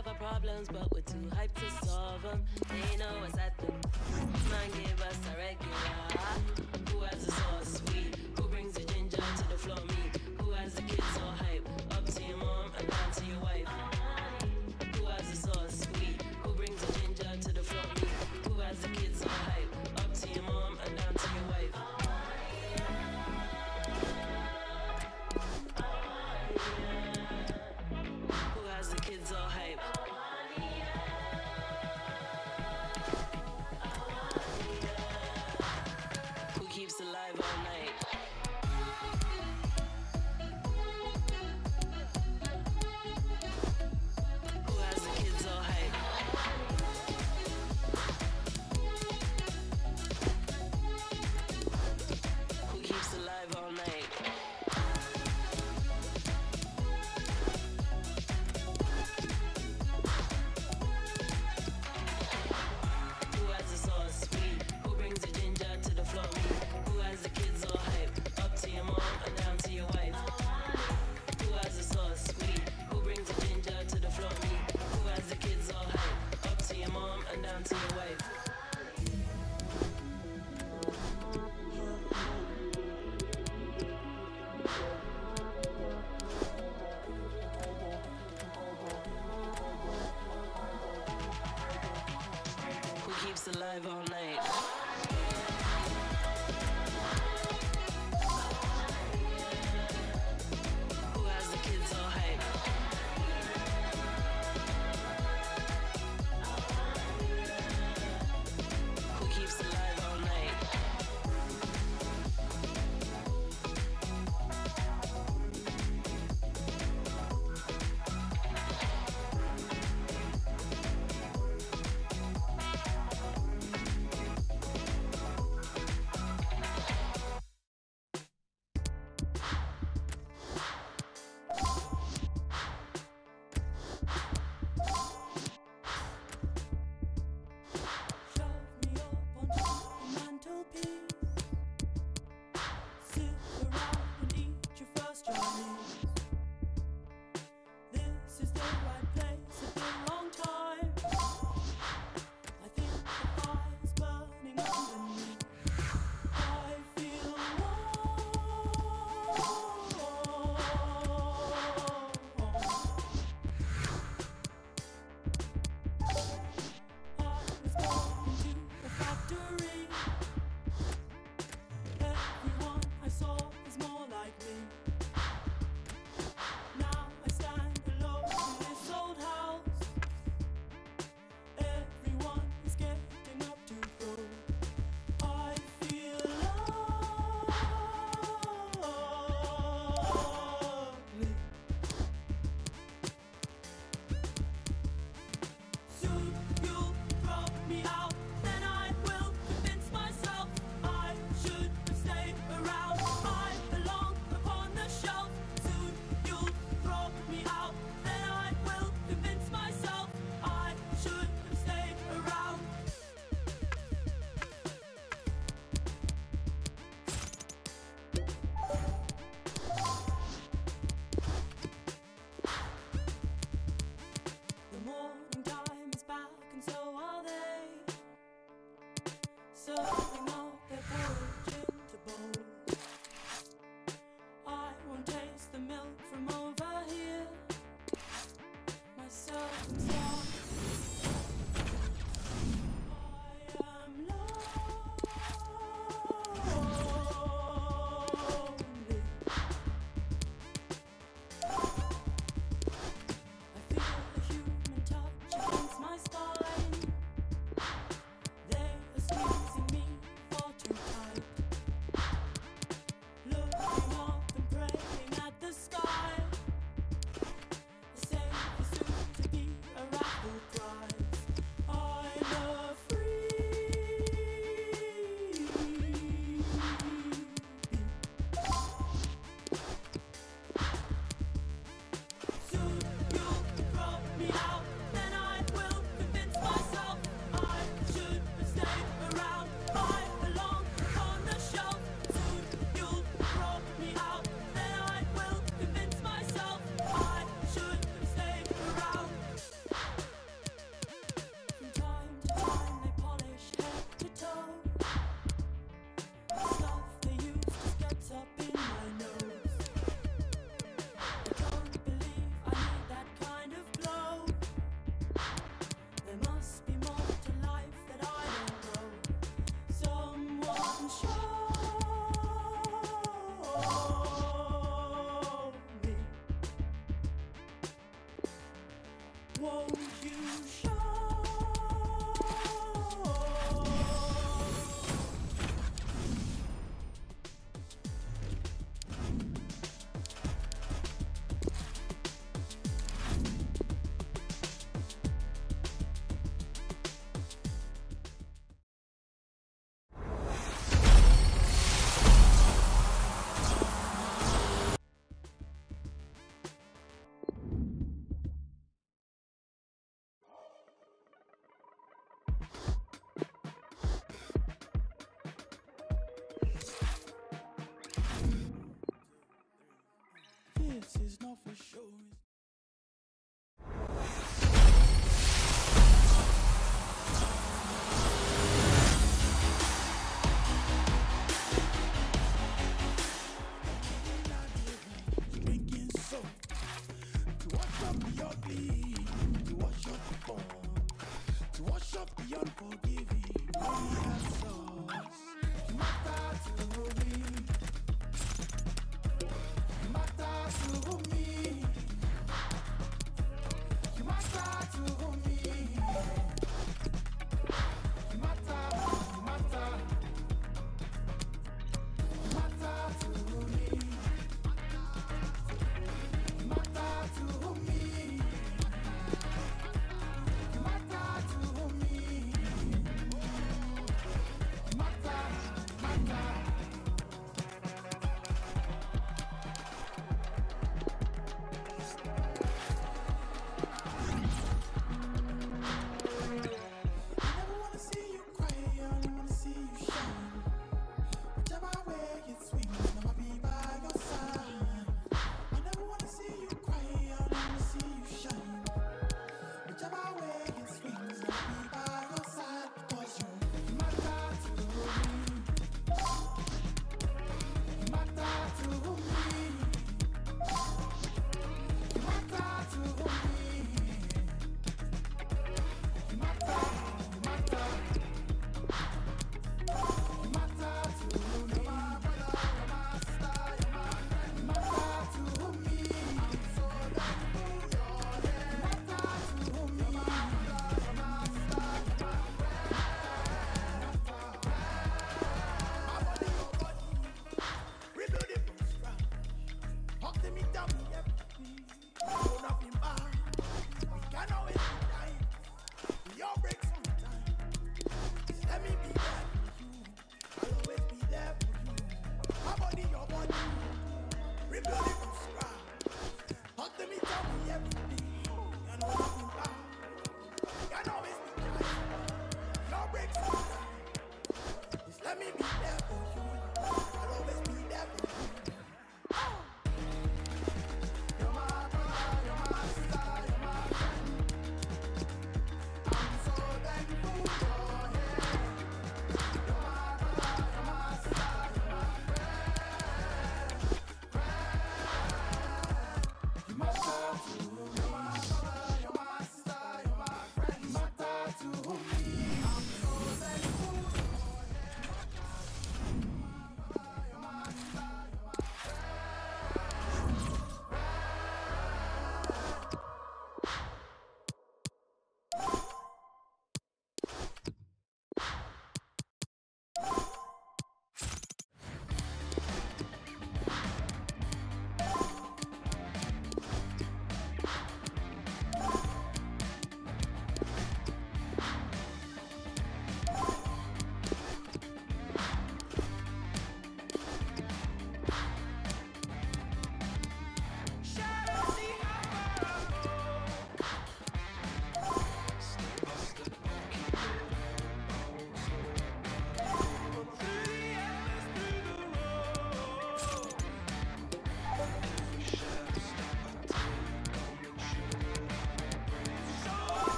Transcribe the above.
have our problems, but we're too hyped to solve them. They know what's at them. Man give us a regular. Who has the sauce sweet? Who brings the ginger to the floor? Me. Who has the kids all hype? Up to your mom and down to your wife. Who has the sauce sweet? Who brings the ginger to the floor? Me. Who has the kids all hype? Up to your mom and down to your wife. Who has the kids all hype? Who keeps alive all night? Who has the kids all hype? Who keeps alive all night? Who has the sauce sweet? Who brings the ginger to the floor? Me. Who has the kids all hype? Up to your mom and down to your wife. Who has the sauce sweet? Who brings the ginger to the floor? Me. Who has the kids all hype? Up to your mom and down to your wife. Who keeps alive all night? Who has the kids all hype? Who keeps alive all night? Won't you show? This is not for sure. Drinking soap to wash up the ugly, to wash up the form, to wash up the unforgiving.